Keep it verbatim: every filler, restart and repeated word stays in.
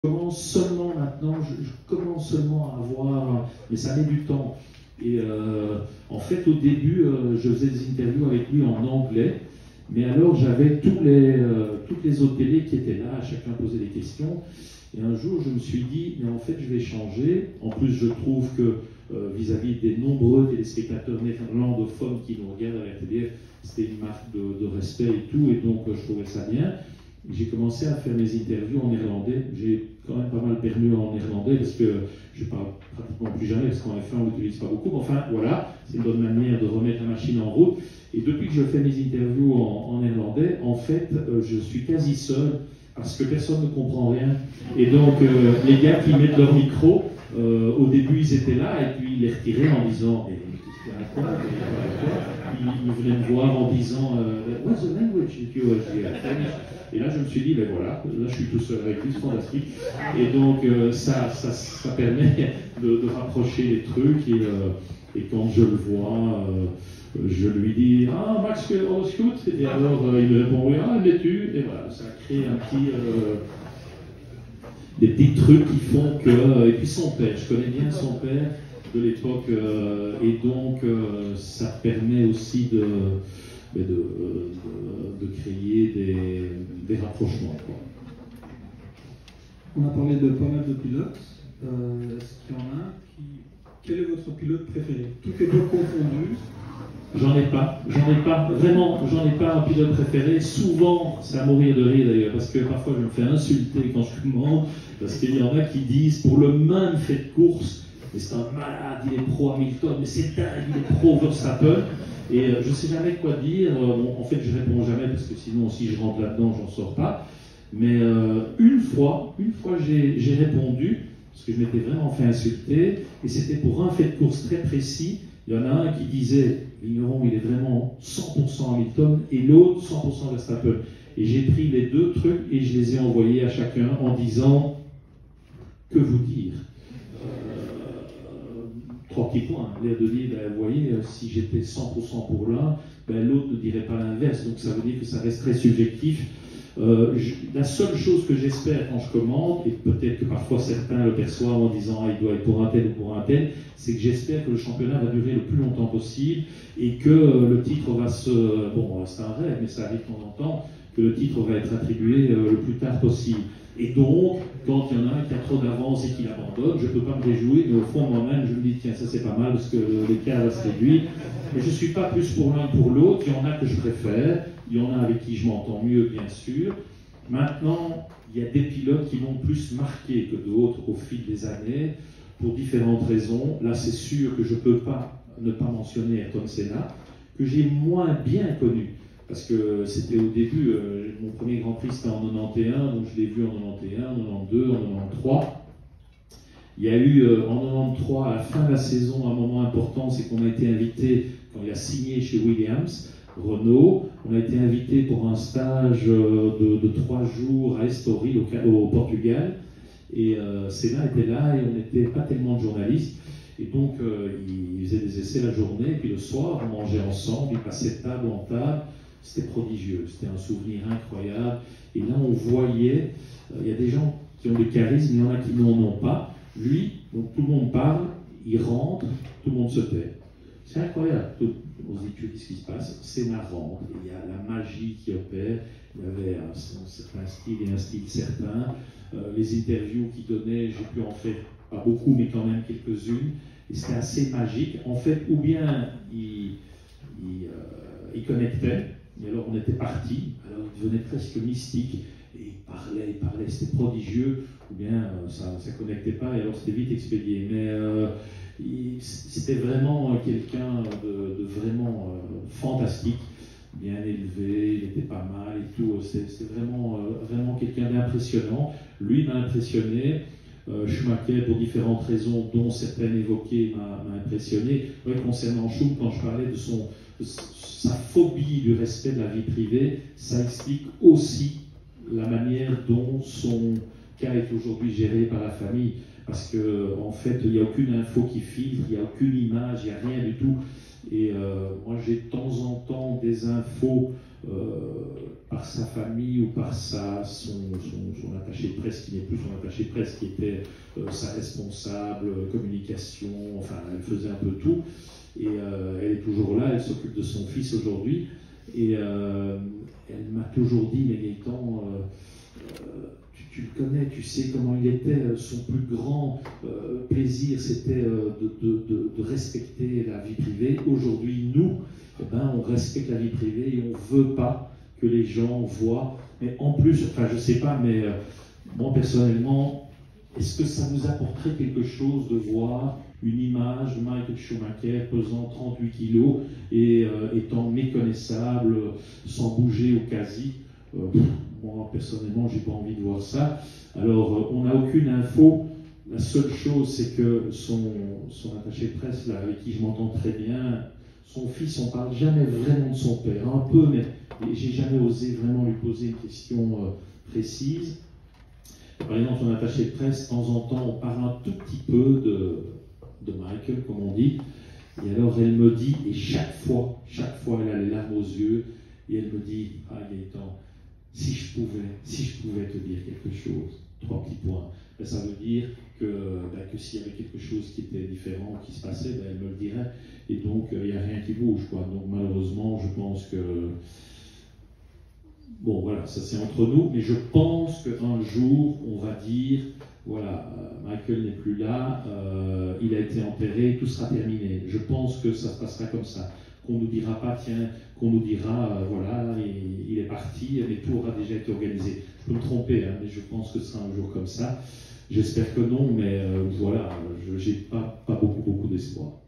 commence seulement maintenant, je, je commence seulement à avoir, mais ça met du temps. Et euh, en fait, au début, euh, je faisais des interviews avec lui en anglais, mais alors j'avais tous les, euh, toutes les autres télés qui étaient là, chacun posait des questions. Et un jour, je me suis dit, mais en fait, je vais changer. En plus, je trouve que euh, vis-à-vis des nombreux téléspectateurs néerlandophones qui nous regardent à la télé, c'était une marque de, de respect et tout, et donc euh, je trouvais ça bien. J'ai commencé à faire mes interviews en néerlandais. J'ai quand même pas mal perdu en néerlandais parce que je parle pratiquement plus jamais, parce qu'en F un on l'utilise pas beaucoup. Mais enfin, voilà, c'est une bonne manière de remettre la machine en route. Et depuis que je fais mes interviews en, en néerlandais, en fait, euh, je suis quasi seul parce que personne ne comprend rien. Et donc, euh, les gars qui mettent leur micro, euh, au début, ils étaient là et puis ils les retiraient en disant eh, qu'est-ce qu'il y a à quoi, ils, ils venaient me voir en disant euh, What's the language that you are French? Et là, je me suis dit, ben voilà, là, je suis tout seul avec lui, c'est fantastique. Et donc, euh, ça, ça, ça permet de, de rapprocher les trucs. Et, euh, et quand je le vois, euh, je lui dis, ah, Max, on scout. Et alors, euh, il me répond, oui, ah, l'es-tu? Et voilà, ça crée un petit, euh, des petits trucs qui font que. Et puis son père, je connais bien son père de l'époque. Euh, et donc, euh, ça permet aussi de. Mais de, de, de créer des, des rapprochements. Quoi. On a parlé de pas mal de pilotes. Euh, Est-ce qu'il y en a qui... Quel est votre pilote préféré? Toutes les deux confondues? J'en ai pas. J'en ai pas. Vraiment, j'en ai pas un pilote préféré. Souvent, c'est à mourir de rire d'ailleurs, parce que parfois je me fais insulter quand je commande, parce qu'il y en a qui disent pour le même fait de course, mais c'est un malade, il est pro Hamilton, mais c'est dingue, il est pro Verstappen. Et euh, je ne sais jamais quoi dire. Euh, bon, en fait, je réponds jamais parce que sinon, si je rentre là-dedans, j'en sors pas. Mais euh, une fois, une fois, j'ai répondu parce que je m'étais vraiment fait insulter. Et c'était pour un fait de course très précis. Il y en a un qui disait Vigneron, il est vraiment cent pour cent Hamilton, et l'autre cent pour cent Verstappen. Et j'ai pris les deux trucs et je les ai envoyés à chacun en disant que vous dire. Trois petits points, l'air de dire, ben, vous voyez, si j'étais cent pour cent pour l'un, ben, l'autre ne dirait pas l'inverse, donc ça veut dire que ça reste très subjectif. Euh, je, la seule chose que j'espère quand je commande, et peut-être que parfois certains le perçoivent en disant ah, il doit être pour un tel ou pour un tel, c'est que j'espère que le championnat va durer le plus longtemps possible et que euh, le titre va se... Bon, c'est un rêve, mais ça arrive de temps en temps, que le titre va être attribué euh, le plus tard possible. Et donc, quand il y en a un qui a trop d'avance et qui l'abandonne, je ne peux pas me réjouir, mais au fond, moi-même, je me dis, tiens, ça c'est pas mal, parce que l'écart va se réduire. Mais je ne suis pas plus pour l'un que pour l'autre, il y en a que je préfère, il y en a avec qui je m'entends mieux, bien sûr. Maintenant, il y a des pilotes qui m'ont plus marqué que d'autres au fil des années, pour différentes raisons. Là, c'est sûr que je ne peux pas ne pas mentionner Ayrton Senna, que j'ai moins bien connu. Parce que c'était au début, euh, mon premier Grand Prix c'était en quatre-vingt-onze, donc je l'ai vu en quatre-vingt-onze, en quatre-vingt-douze, en quatre-vingt-treize. Il y a eu euh, en quatre-vingt-treize, à la fin de la saison, un moment important, c'est qu'on a été invité, quand il a signé chez Williams, Renault, on a été invité pour un stage euh, de, de trois jours à Estoril, au, au Portugal, et euh, Senna était là, et on n'était pas tellement de journalistes. Et donc, euh, il faisait des essais la journée, et puis le soir, on mangeait ensemble, il passait de table en table. C'était prodigieux, c'était un souvenir incroyable. Et là, on voyait, euh, il y a des gens qui ont du charisme, il y en a qui n'en ont pas. Lui, donc tout le monde parle, il rentre, tout le monde se tait. C'est incroyable. Tout, on se dit, tu dis ce qui se passe, c'est marrant. Il y a la magie qui opère. Il y avait un, un certain style et un style certain. Euh, les interviews qu'il donnait, j'ai pu en faire pas beaucoup, mais quand même quelques-unes. Et c'était assez magique. En fait, ou bien il, il, euh, il connectait. Et alors on était parti, alors il devenait presque mystique, et il parlait, il parlait, c'était prodigieux, ou bien euh, ça ne connectait pas, et alors c'était vite expédié. Mais euh, c'était vraiment quelqu'un de, de vraiment euh, fantastique, bien élevé, il était pas mal et tout, c'était vraiment, euh, vraiment quelqu'un d'impressionnant. Lui m'a impressionné. Euh, Schumacher, pour différentes raisons, dont certaines évoquées, m'a impressionné. Ouais, concernant Schum, quand je parlais de son, de sa phobie du respect de la vie privée, ça explique aussi la manière dont son cas est aujourd'hui géré par la famille. Parce qu'en en fait, il n'y a aucune info qui filtre, il n'y a aucune image, il n'y a rien du tout. Et euh, moi, j'ai de temps en temps des infos euh, par sa famille ou par sa, son, son, son attaché de presse, qui n'est plus son attaché de presse, qui était euh, sa responsable, euh, communication, enfin elle faisait un peu tout. Et euh, elle est toujours là, elle s'occupe de son fils aujourd'hui. Et euh, elle m'a toujours dit, mais Gaëtan, euh, euh, tu, tu le connais, tu sais comment il était, son plus grand euh, plaisir c'était euh, de, de, de, de respecter la vie privée. Aujourd'hui, nous, eh ben, on respecte la vie privée et on ne veut pas que les gens voient. Mais en plus, enfin je ne sais pas, mais euh, moi personnellement, est-ce que ça vous apporterait quelque chose de voir une image de Michael Schumacher pesant trente-huit kilos et euh, étant méconnaissable, sans bouger ou quasi? euh, Moi, personnellement, j'ai pas envie de voir ça. Alors, euh, on n'a aucune info. La seule chose, c'est que son, son attaché de presse, là, avec qui je m'entends très bien, son fils, on parle jamais vraiment de son père. Un peu, mais j'ai jamais osé vraiment lui poser une question euh, précise. Par exemple, son attaché de presse, de temps en temps, on parle un tout petit peu de... de Michael, comme on dit, et alors elle me dit, et chaque fois, chaque fois elle a les larmes aux yeux, et elle me dit, ah Gaëtan, si je pouvais, si je pouvais te dire quelque chose, trois petits points, ben, ça veut dire que, ben, que s'il y avait quelque chose qui était différent, qui se passait, ben, elle me le dirait, et donc il n'y a rien qui bouge, quoi. Donc malheureusement, je pense que, bon voilà, ça c'est entre nous, mais je pense qu'un jour, on va dire, voilà, euh, Michael n'est plus là, euh, il a été enterré, tout sera terminé. Je pense que ça se passera comme ça. Qu'on ne nous dira pas, tiens, qu'on nous dira, euh, voilà, il, il est parti, mais tout aura déjà été organisé. Je peux me tromper, hein, mais je pense que ce sera un jour comme ça. J'espère que non, mais euh, voilà, je n'ai pas, pas beaucoup, beaucoup d'espoir.